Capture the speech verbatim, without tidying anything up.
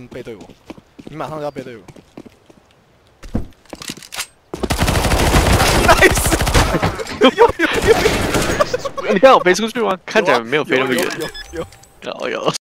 背对我，你马上就要背对我。nice， 有有有， 你看我飞出去吗？看起来没有飞那么远。 有有有。 有有。